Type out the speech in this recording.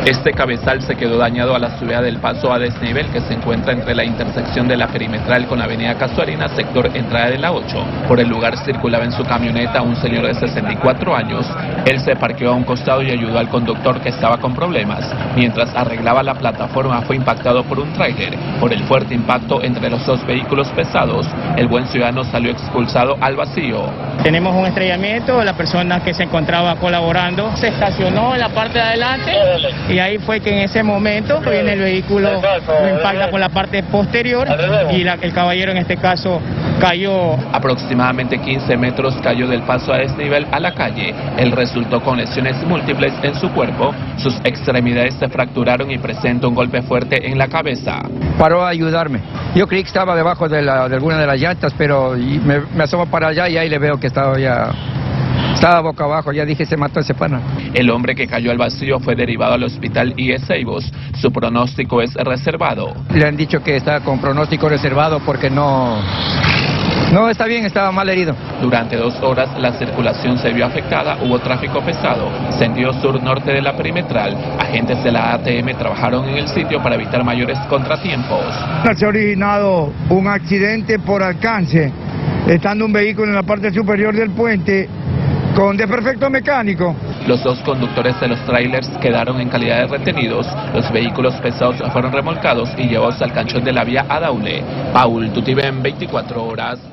Este cabezal se quedó dañado a la subida del paso a desnivel que se encuentra entre la intersección de la perimetral con la avenida Casuarina, sector entrada de la 8. Por el lugar circulaba en su camioneta un señor de 64 años. Él se parqueó a un costado y ayudó al conductor que estaba con problemas. Mientras arreglaba la plataforma fue impactado por un tráiler. Por el fuerte impacto entre los dos vehículos pesados, el buen ciudadano salió expulsado al vacío. Tenemos un estrellamiento, la persona que se encontraba colaborando se estacionó en la parte de adelante y ahí fue que en ese momento viene el vehículo, lo impacta con la parte posterior y el caballero en este caso cayó. Aproximadamente 15 metros cayó del paso a desnivel a la calle. Él resultó con lesiones múltiples en su cuerpo, sus extremidades se fracturaron y presenta un golpe fuerte en la cabeza. Paró a ayudarme. Yo creí que estaba debajo de alguna de las llantas, pero me asomo para allá y ahí le veo que estaba boca abajo, ya dije, se mató ese pana. El hombre que cayó al vacío fue derivado al hospital IES Ceibos. Su pronóstico es reservado. Le han dicho que está con pronóstico reservado porque no está bien, estaba mal herido. Durante 2 horas la circulación se vio afectada, hubo tráfico pesado. Sentido sur-norte de la perimetral, agentes de la ATM trabajaron en el sitio para evitar mayores contratiempos. Se ha originado un accidente por alcance, estando un vehículo en la parte superior del puente con desperfecto mecánico. Los 2 conductores de los trailers quedaron en calidad de retenidos. Los vehículos pesados fueron remolcados y llevados al canchón de la vía a Daule. Paul Tutiven, 24 horas.